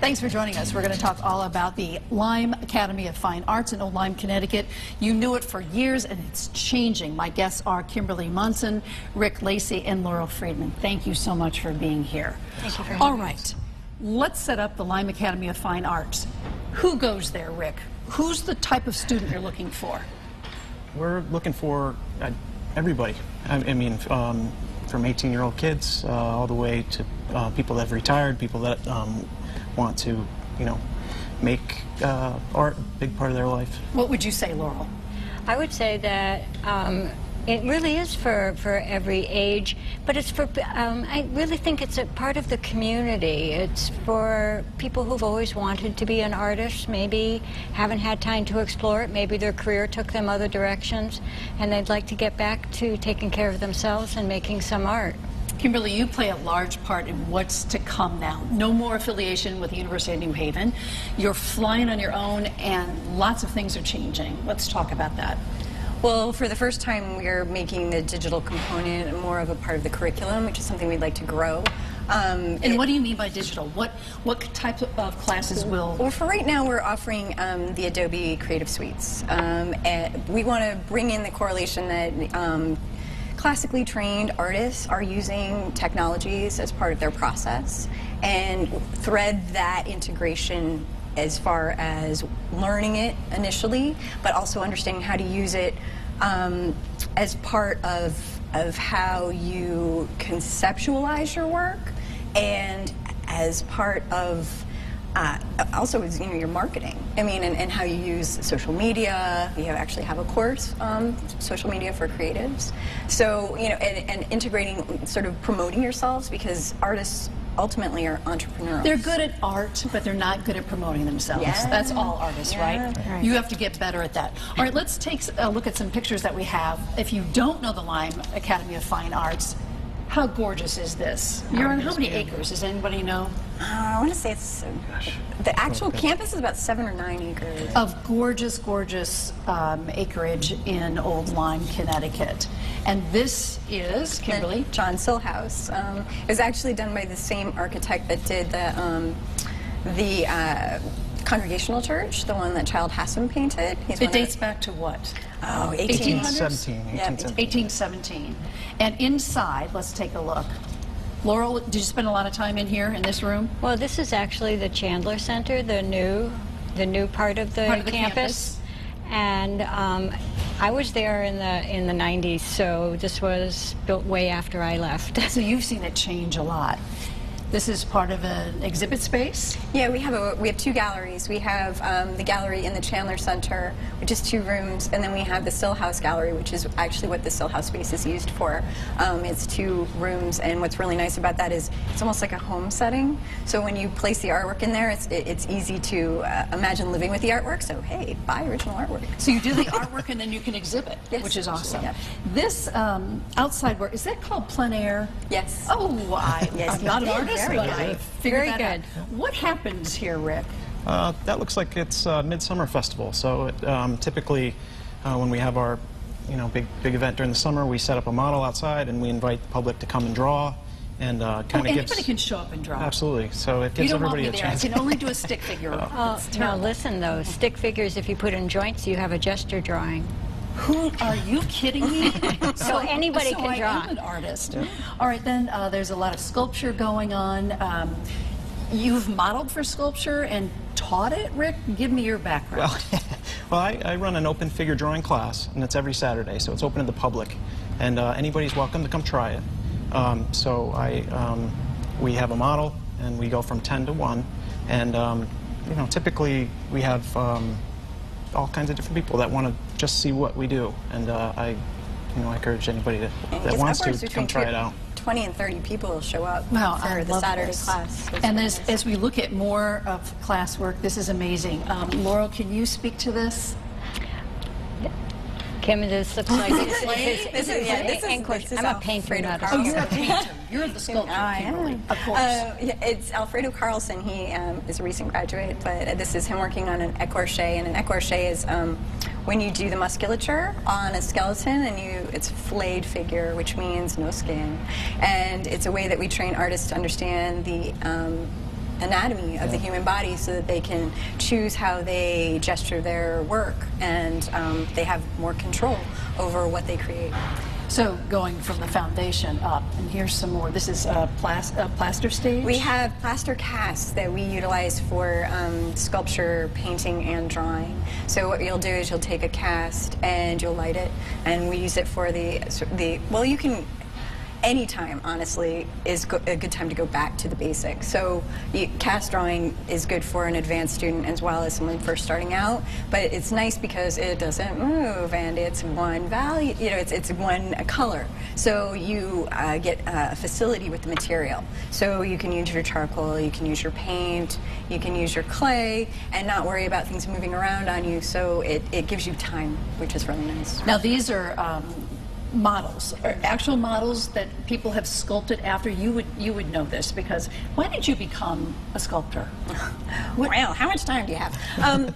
Thanks for joining us. We're going to talk all about the Lyme Academy of Fine Arts in Old Lyme, Connecticut. You knew it for years, and it's changing. My guests are Kimberly Munson, Rick Lacey, and Laurel Friedman. Thank you so much for being here. Thank you for having us. All right, let's set up the Lyme Academy of Fine Arts. Who goes there, Rick? Who's the type of student you're looking for? We're looking for everybody. I mean, from 18-year-old kids all the way to people that have retired, people that want to, you know, make art a big part of their life. What would you say, Laurel? I would say that it really is for every age, but it's for, I really think it's a part of the community. It's for people who've always wanted to be an artist, maybe haven't had time to explore it, maybe their career took them other directions, and they'd like to get back to taking care of themselves and making some art. Kimberly, you play a large part in what's to come now. No more affiliation with the University of New Haven. You're flying on your own, and lots of things are changing. Let's talk about that. Well, for the first time, we're making the digital component more of a part of the curriculum, which is something we'd like to grow. And what do you mean by digital? What type of classes will... Well, for right now, we're offering the Adobe Creative Suites. And we want to bring in the correlation that classically trained artists are using technologies as part of their process, and thread that integration as far as learning it initially, but also understanding how to use it as part of how you conceptualize your work, and as part of also is, you know, your marketing. I mean, and how you use social media. We actually have a course, social media for creatives. So, you know, and integrating, sort of promoting yourselves, because artists ultimately are entrepreneurs. They're good at art, but they're not good at promoting themselves. Yeah. That's all artists, right? Right? You have to get better at that. All right, let's take a look at some pictures that we have. If you don't know the Lyme Academy of Fine Arts, how gorgeous is this? You're on how many acres? Does anybody know? I want to say it's the actual campus is about 7 or 9 acres. Of gorgeous, gorgeous acreage in Old Lyme, Connecticut. And this is, Kimberly? John Silhouse. It was actually done by the same architect that did the Congregational Church, the one that Child Hassan painted. It dates back to what? Oh, 1817. 1817. And inside, let's take a look. Laurel, did you spend a lot of time in here, in this room? Well, this is actually the Chandler Center, the new part of the campus. And I was there in the 90s, so this was built way after I left. So you've seen it change a lot. This is part of an exhibit space? Yeah, we have 2 galleries. We have the gallery in the Chandler Center, which is 2 rooms, and then we have the Silhouse Gallery, which is actually what the Silhouse space is used for. It's 2 rooms, and what's really nice about that is it's almost like a home setting. So when you place the artwork in there, it's easy to imagine living with the artwork. So hey, buy original artwork. So you do the artwork and then you can exhibit, yes, which is awesome. Yep. This outside work, is that called plein air? Yes. Oh, Yes, I'm not an artist. Very But good. I figured Very that good. out. What happens here, Rick? That looks like it's Midsummer Festival. So typically, when we have our, you know, big event during the summer, we set up a model outside and we invite the public to come and draw, and kind of gives. Anybody can show up and draw. Absolutely. So it You gives don't want everybody me a there. chance. I can only do a stick figure. Oh, no, listen though, stick figures, if you put in joints, you have a gesture drawing. Who are you kidding me? So anybody so can I draw. am an artist. All right, then there's a lot of sculpture going on. You've modeled for sculpture and taught it, Rick? Give me your background. Well, I run an open figure drawing class, and it's every Saturday, so it's open to the public, and anybody's welcome to come try it. We have a model, and we go from 10 to 1, and you know, typically we have all kinds of different people that want to just see what we do, and I encourage anybody that wants to come try it out. 20 and 30 people will show up Wow, for I the love Saturday this. class. And as we look at more of classwork, this is amazing. Laurel, can you speak to this? Kim, this looks like This is I'm a painter, Alfredo not a Carlson. Oh, you're a painter. You're the sculptor, Kimberly. Of course. Yeah, it's Alfredo Carlson. He is a recent graduate, but this is him working on an écorché, and an écorché is when you do the musculature on a skeleton, and it's a flayed figure, which means no skin, and it's a way that we train artists to understand the anatomy of the human body so that they can choose how they gesture their work, and they have more control over what they create. So going from the foundation up, and here's some more. This is a plaster stage? We have plaster casts that we utilize for sculpture, painting, and drawing. So what you'll do is you'll take a cast and you'll light it, and we use it for well, you can, anytime, honestly, is a good time to go back to the basics. So cast drawing is good for an advanced student as well as someone first starting out, but it's nice because it doesn't move and it's one value, you know, it's one color. So you get a facility with the material. So you can use your charcoal, you can use your paint, you can use your clay, and not worry about things moving around on you, so it gives you time, which is really nice. Now these are models, or actual models that people have sculpted after. You would know this, because why did you become a sculptor? Well, how much time do you have?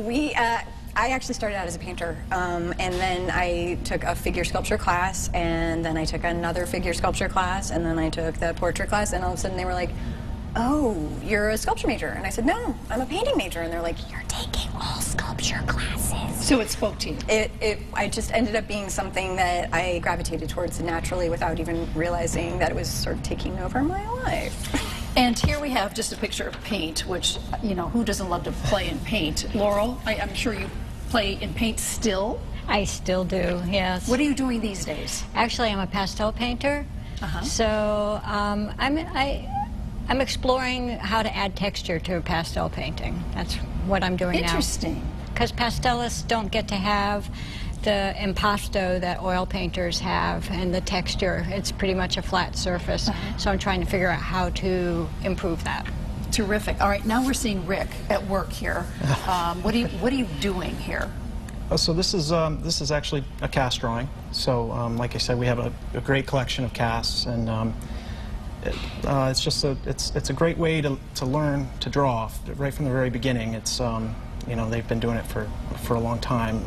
I actually started out as a painter, and then I took a figure sculpture class, and then I took another figure sculpture class, and then I took the portrait class, and all of a sudden they were like, "Oh, you're a sculpture major." And I said, "No, I'm a painting major." And they're like, "You're taking all sculpture classes." So it spoke to you? I just ended up being something that I gravitated towards naturally without even realizing that it was sort of taking over my life. And here we have just a picture of paint, which, you know, who doesn't love to play in paint? Laurel, I'm sure you play in paint still? I still do, yes. What are you doing these days? Actually, I'm a pastel painter. So I'm exploring how to add texture to a pastel painting. That's what I'm doing now. Interesting. Because pastelists don't get to have the impasto that oil painters have, and the texture. It's pretty much a flat surface. So I'm trying to figure out how to improve that. Terrific. All right, now we're seeing Rick at work here. What are you doing here? So this is actually a cast drawing. So like I said, we have a great collection of casts, and it's just it's a great way to learn to draw right from the very beginning. It's you know, they've been doing it for a long time,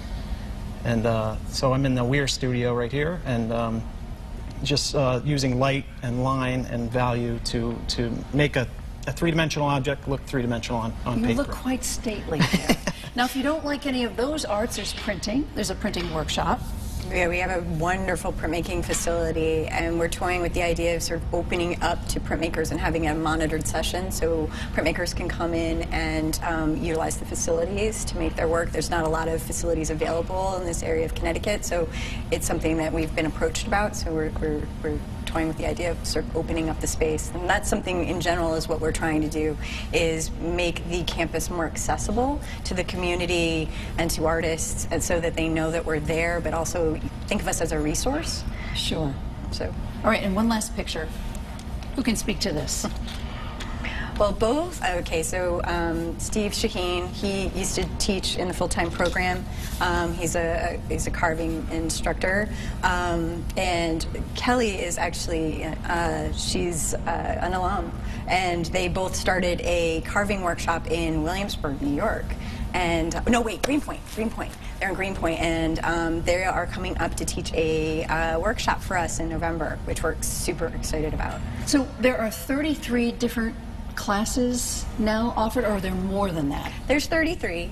so I'm in the Weir studio right here, and just using light and line and value to make a three-dimensional object look three-dimensional on paper. You look quite stately there. Now, if you don't like any of those arts, there's printing. There's a printing workshop. Yeah, we have a wonderful printmaking facility, and we're toying with the idea of sort of opening up to printmakers and having a monitored session, so printmakers can come in and utilize the facilities to make their work. There's not a lot of facilities available in this area of Connecticut, so it's something that we've been approached about, so we're toying with the idea of sort of opening up the space. And that's something in general is what we're trying to do, is make the campus more accessible to the community and to artists, and so that they know that we're there, but also think of us as a resource. Sure. So, all right, and one last picture. Who can speak to this? well, both. Okay, so Steve Shaheen, he used to teach in the full-time program. He's a carving instructor, and Kelly is actually she's an alum, and they both started a carving workshop in Williamsburg, New York. And no, wait, Greenpoint. They're in Greenpoint, and they are coming up to teach a workshop for us in November, which we're super excited about. So there are 33 different classes now offered, or are there more than that? There's 33.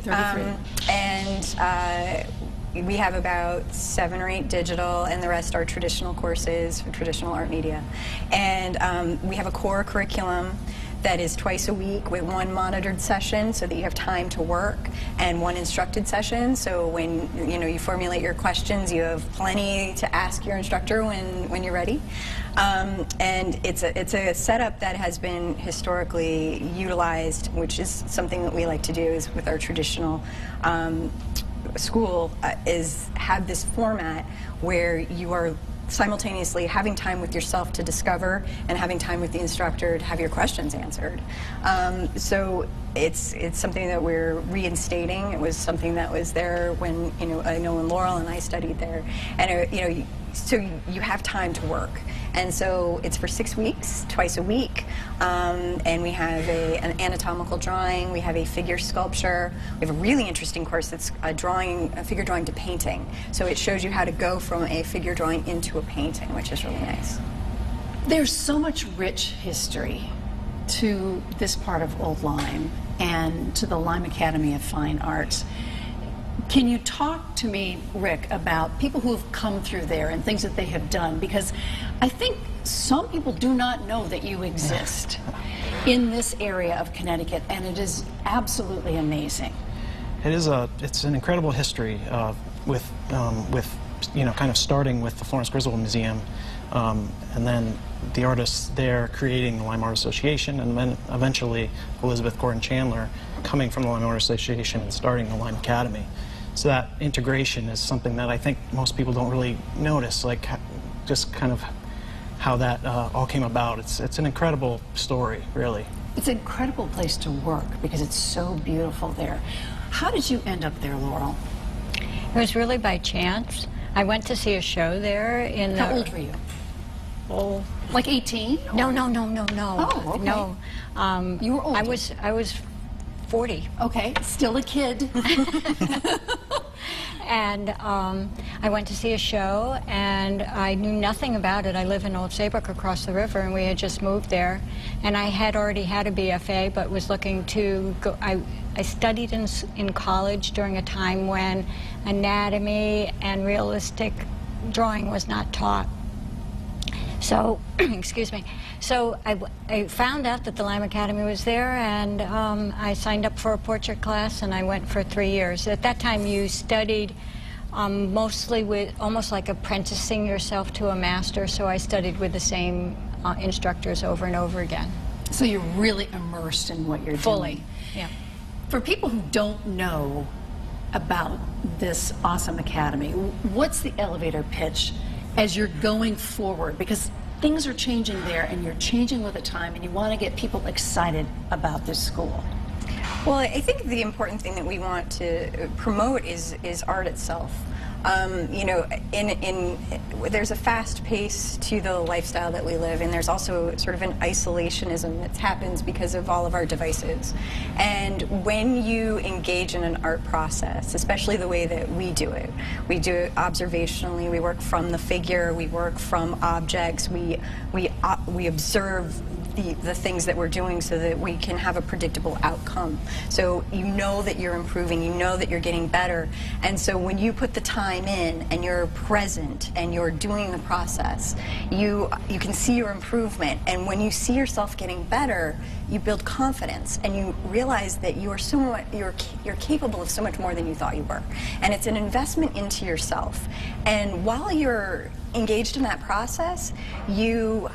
And we have about 7 or 8 digital, and the rest are traditional courses for traditional art media. And we have a core curriculum that is twice a week with 1 monitored session, so that you have time to work, and 1 instructed session. So when you formulate your questions, you have plenty to ask your instructor when you're ready. And it's a setup that has been historically utilized, which is something that we like to do is with our traditional school, is have this format where you are simultaneously having time with yourself to discover and having time with the instructor to have your questions answered. So it's something that we're reinstating. It was something that was there when I know when Laurel and I studied there, and so you have time to work. And so it's for 6 weeks, twice a week, and we have an anatomical drawing, we have a figure sculpture, we have a really interesting course that's a figure drawing to painting. So it shows you how to go from a figure drawing into a painting, which is really nice. There's so much rich history to this part of Old Lyme and to the Lyme Academy of Fine Arts. Can you talk to me, Rick, about people who have come through there and things that they have done? Because I think some people do not know that you exist in this area of Connecticut, and it is absolutely amazing. It's an incredible history with kind of starting with the Florence Griswold Museum, and then the artists there creating the Lyme Art Association, and then eventually Elizabeth Gordon Chandler coming from the Lyme Art Association and starting the Lyme Academy. So that integration is something that I think most people don't really notice, like just kind of how that all came about. It's an incredible story, really. It's an incredible place to work because it's so beautiful there. How did you end up there, Laurel? It was really by chance. I went to see a show there in How old were you? Oh, like 18? no. Oh, okay. No. You were older. I was 40. Okay, still a kid. And I went to see a show, and I knew nothing about it. I live in Old Saybrook across the river, and we had just moved there. And I had already had a BFA, but was looking to go. I studied in college during a time when anatomy and realistic drawing was not taught. So, excuse me. So I found out that the Lyme Academy was there, and I signed up for a portrait class, and I went for 3 years. At that time, you studied mostly with almost like apprenticing yourself to a master, so I studied with the same instructors over and over again. So you're really immersed in what you're Fully, doing. yeah. For people who don't know about this awesome academy, what's the elevator pitch as you're going forward? Because things are changing there, and you're changing with the time, and you want to get people excited about this school. Well, I think the important thing that we want to promote is art itself. You know, there's a fast pace to the lifestyle that we live in. There's also sort of an isolationism that happens because of all of our devices. And when you engage in an art process, especially the way that we do it observationally. We work from the figure. We work from objects. We observe the things that we're doing so that we can have a predictable outcome. So you know that you're improving, you know that you're getting better, and so when you put the time in and you're present and you're doing the process, you can see your improvement, and when you see yourself getting better, you build confidence and you realize that you're capable of so much more than you thought you were. And it's an investment into yourself. And while you're engaged in that process, you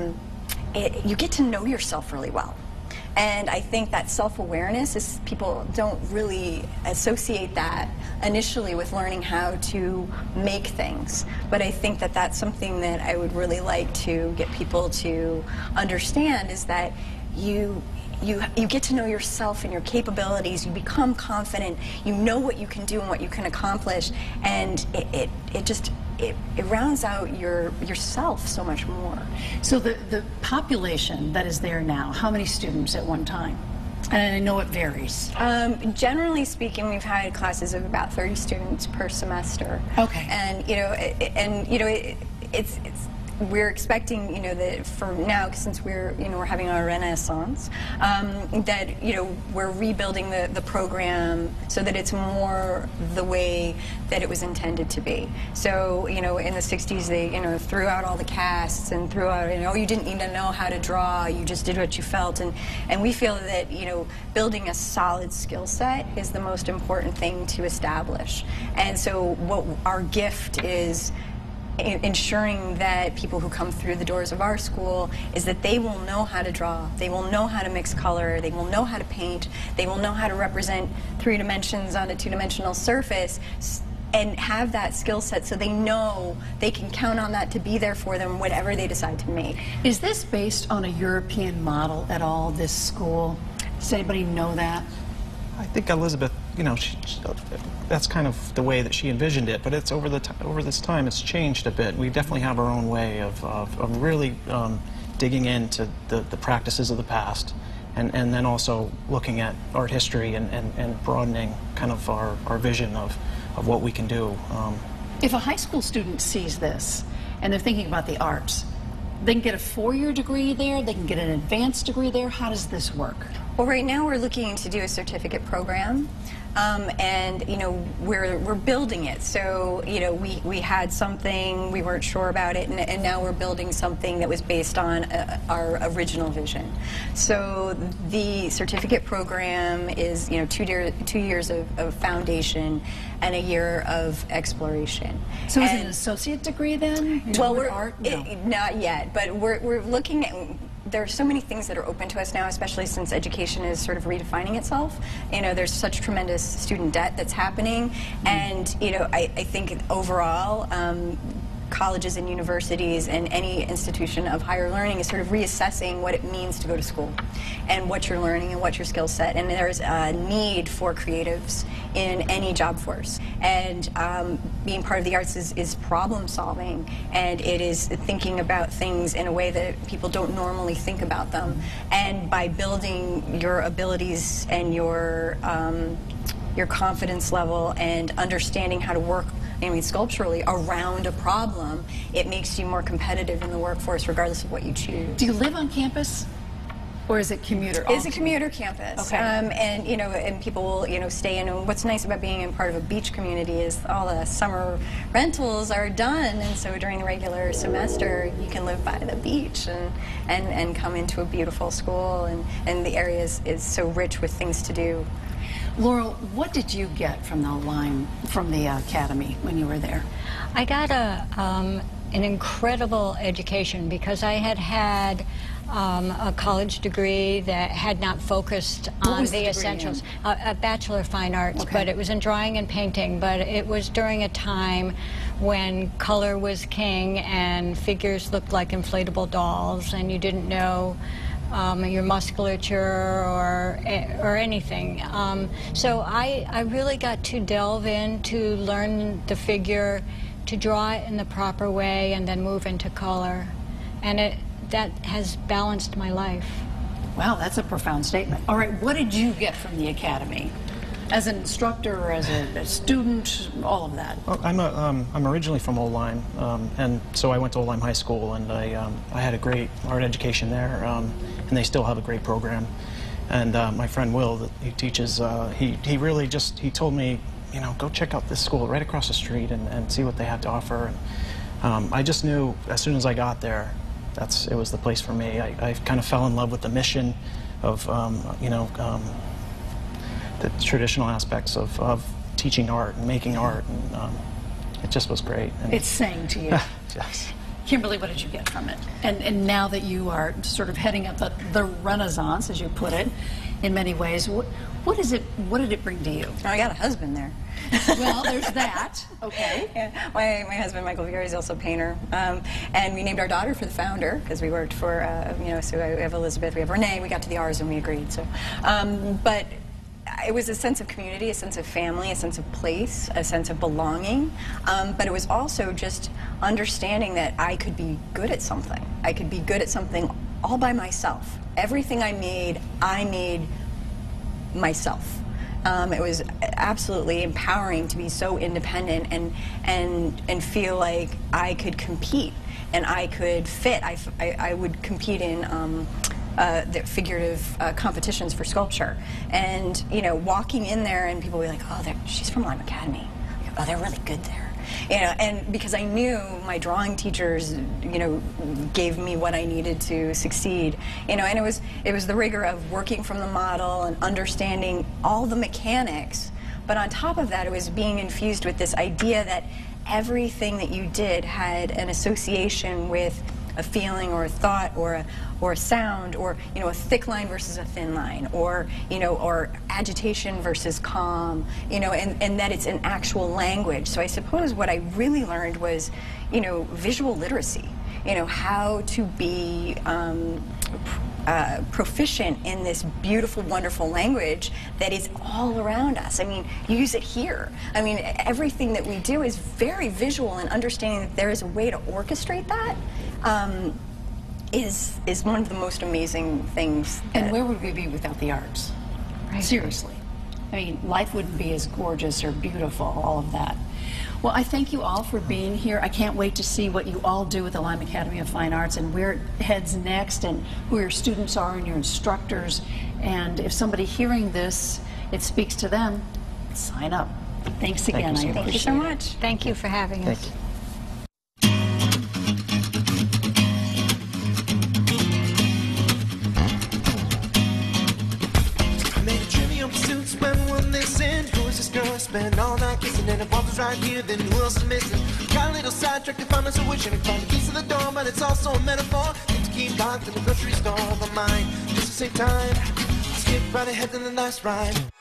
get to know yourself really well. And I think that self-awareness is, people don't really associate that initially with learning how to make things. But I think that that's something that I would really like to get people to understand, is that you get to know yourself and your capabilities, you become confident, you know what you can do and what you can accomplish, and it rounds out yourself so much more. So the population that is there now, how many students at one time? And I know it varies. Generally speaking, we've had classes of about 30 students per semester. Okay. And we're expecting, that for now, since we're having our renaissance, that we're rebuilding the program so that it's more the way that it was intended to be. So in the 60s they threw out all the casts and threw out you didn't need to know how to draw, you just did what you felt, and we feel that building a solid skill set is the most important thing to establish. And so what our gift is ensuring that people who come through the doors of our school is that they will know how to draw, they will know how to mix color, they will know how to paint, they will know how to represent 3 dimensions on a 2-dimensional surface, and have that skill set so they know they can count on that to be there for them whatever they decide to make. Is this based on a European model at all, this school? Does anybody know that? I think Elizabeth, that's kind of the way that she envisioned it, but it's over this time it's changed a bit. We definitely have our own way of really digging into the practices of the past, and then also looking at art history and broadening kind of our vision of what we can do. If a high school student sees this and they're thinking about the arts, They can get a 4-year degree there, they can get an advanced degree there. How does this work? Well, right now we're looking to do a certificate program, and we're building it. So we had something, we weren't sure about it, and now we're building something that was based on our original vision. So the certificate program is 2 years of foundation and a year of exploration. So is it an associate degree then? Well, not yet, but we're looking at. There are so many things that are open to us now, especially since education is sort of redefining itself. There's such tremendous student debt that's happening, and I think overall, colleges and universities and any institution of higher learning is sort of reassessing what it means to go to school and what you're learning and what your skill set. And there's a need for creatives in any job force. And being part of the arts is problem solving, and it is thinking about things in a way that people don't normally think about them. And by building your abilities and your confidence level and understanding how to work, sculpturally around a problem, it makes you more competitive in the workforce regardless of what you choose. Do you live on campus? Or is it commuter? It's a commuter campus. Okay. And people will stay in. And what's nice about being in part of a beach community is all the summer rentals are done, and so during the regular semester you can live by the beach and come into a beautiful school, and the area is so rich with things to do. Laurel, what did you get from the academy when you were there? I got an incredible education because I had a college degree that had not focused on the essentials. A Bachelor of Fine Arts, okay. But it was in drawing and painting, but it was during a time when color was king and figures looked like inflatable dolls, and you didn't know your musculature or anything. So I really got to delve in to learn the figure, to draw it in the proper way, and then move into color. And that has balanced my life. Wow, that's a profound statement. All right, what did you get from the academy? As an instructor, or as a student, all of that? Well, I'm originally from Old Lyme, and so I went to Old Lyme High School, and I had a great art education there, and they still have a great program. And my friend Will, that he teaches, he really he told me, go check out this school right across the street and see what they have to offer. And I just knew as soon as I got there, it was the place for me. I kind of fell in love with the mission of, the traditional aspects of teaching art and making art, and it just was great. And it's saying to you. Yes. Kimberly, what did you get from it? And now that you are sort of heading up the Renaissance, as you put it, in many ways, what did it bring to you? Oh, I got a husband there. Well, there's that. Okay. Yeah. My husband, Michael Vieri, is also a painter. And we named our daughter for the founder, because we worked for, so we have Elizabeth, we have Renee, we got to the R's and we agreed. So, but it was a sense of community, a sense of family, a sense of place, a sense of belonging. But it was also just understanding that I could be good at something. I could be good at something all by myself. Everything I made myself. It was absolutely empowering to be so independent and feel like I could compete and I could fit. I would compete in the figurative competitions for sculpture, and walking in there and people would be like, oh, she's from Lyme Academy. Oh, they're really good there. And because I knew my drawing teachers, gave me what I needed to succeed, and it was the rigor of working from the model and understanding all the mechanics, but on top of that, it was being infused with this idea that everything that you did had an association with a feeling or a thought or a sound, or a thick line versus a thin line, or agitation versus calm, and that it's an actual language. So I suppose what I really learned was visual literacy, how to be proficient in this beautiful, wonderful language that is all around us. I mean, use it here. I mean, everything that we do is very visual, and understanding that there is a way to orchestrate that is one of the most amazing things. And where would we be without the arts? Right. Seriously. I mean, life wouldn't be as gorgeous or beautiful, all of that. Well, I thank you all for being here. I can't wait to see what you all do with the Lyme Academy of Fine Arts and where it heads next and who your students are and your instructors. And if somebody hearing this, it speaks to them, sign up. Thanks again. Thank you so much. Thank you so much. Thank you for having us. Thank you. Spend all night kissing and if was right here, then who else is missing? Got a little sidetracked to find myself wishing I could find the keys to the door, but it's also a metaphor. Need to keep locked in the grocery store, but mine just to save time. Skip right ahead to the last ride.